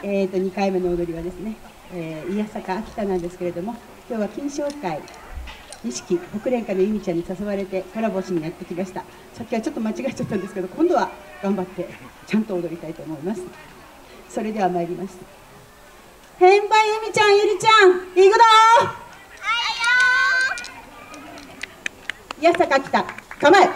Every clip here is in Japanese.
2回目の踊りはですね、いやさか秋田なんですけれども、今日は金賞会錦北連歌の由美ちゃんに誘われてコラボしにやってきました。さっきはちょっと間違えちゃったんですけど、今度は頑張ってちゃんと踊りたいと思います。それでは参ります。変配由美ちゃん、ゆりちゃん、いくぞー。いやさか秋田、構え。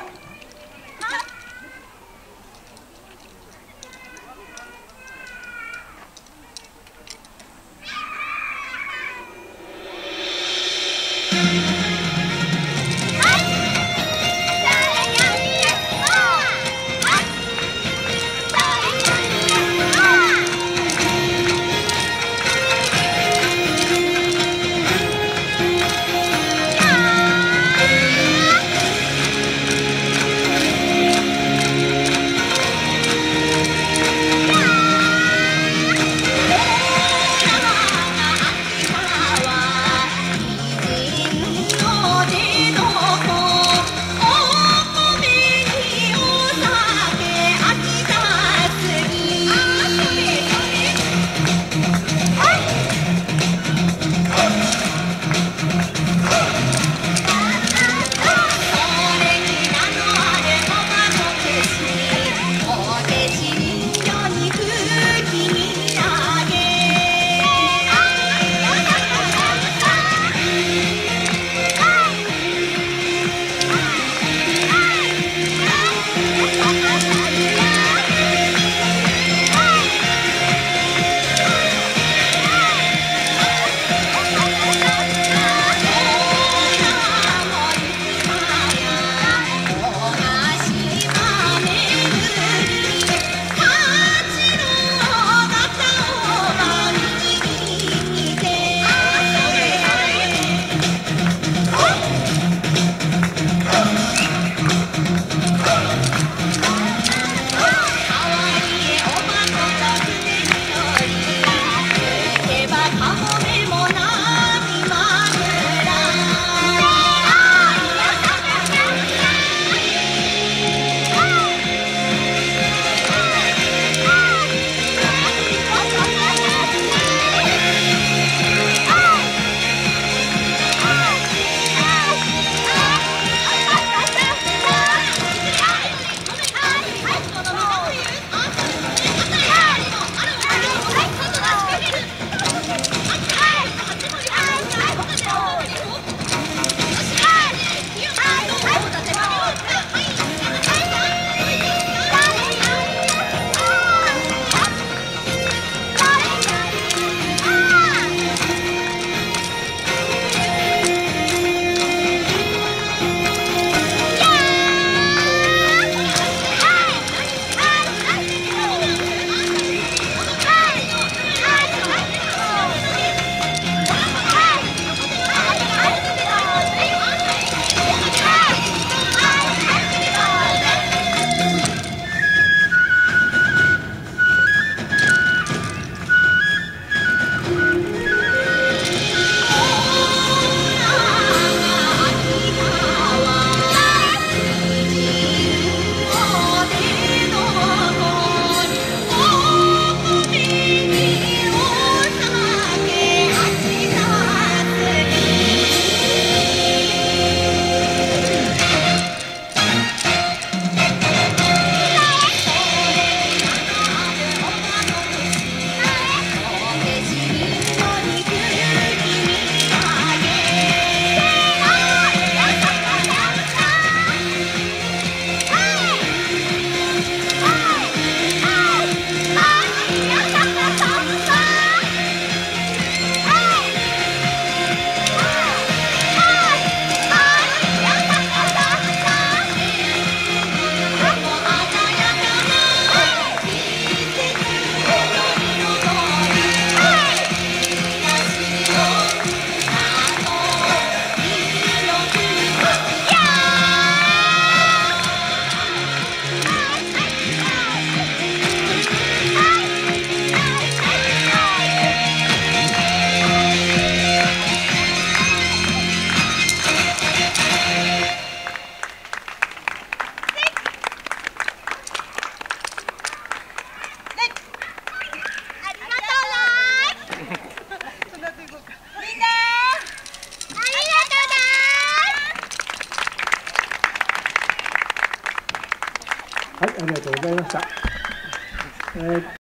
ありがとうございました。